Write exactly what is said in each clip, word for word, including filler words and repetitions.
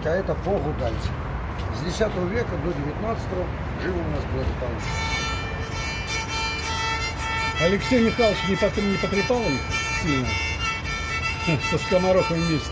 Свирелька, это по Гудальцу. С десятого века до девятнадцатого жил у нас благополучно. Алексей Михайлович не, потр... не потрепал их сильно? Со скоморохом вместе.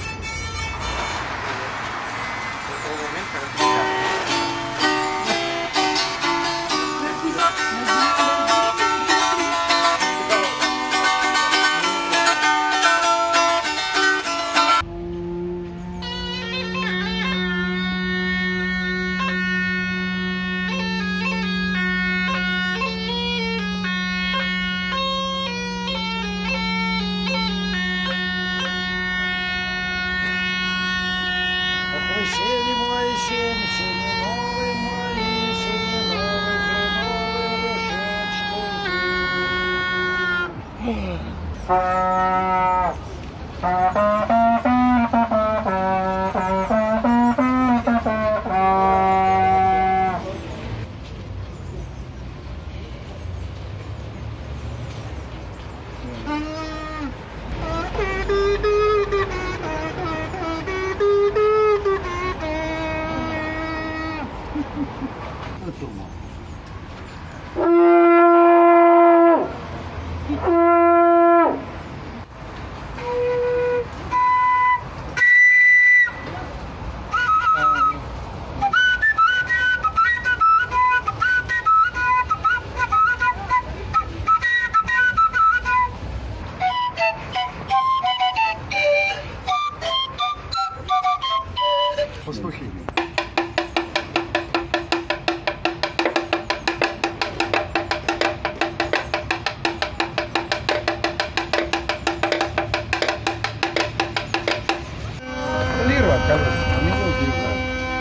Сели мои семь, сели новые мои, сели новые, новые пастухи. Лира, кажется, а меня удивляет.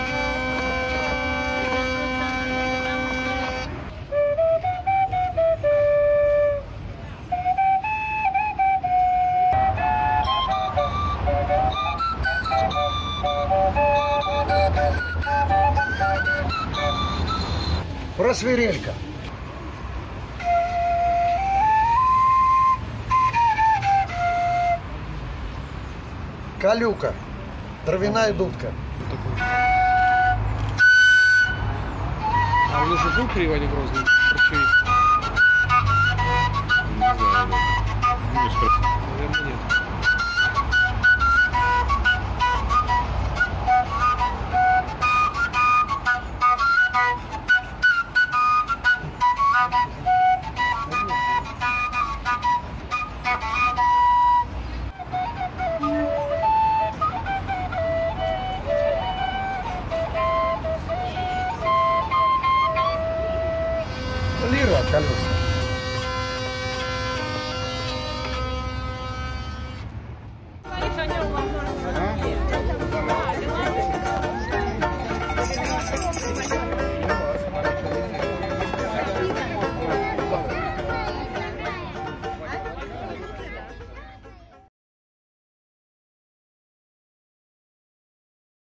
Просвирелька. Калюка. Травяная дудка. А он уже был при Иване Грозном? Борщевик? Не знаю. Наверное, нет. Лира, колеса.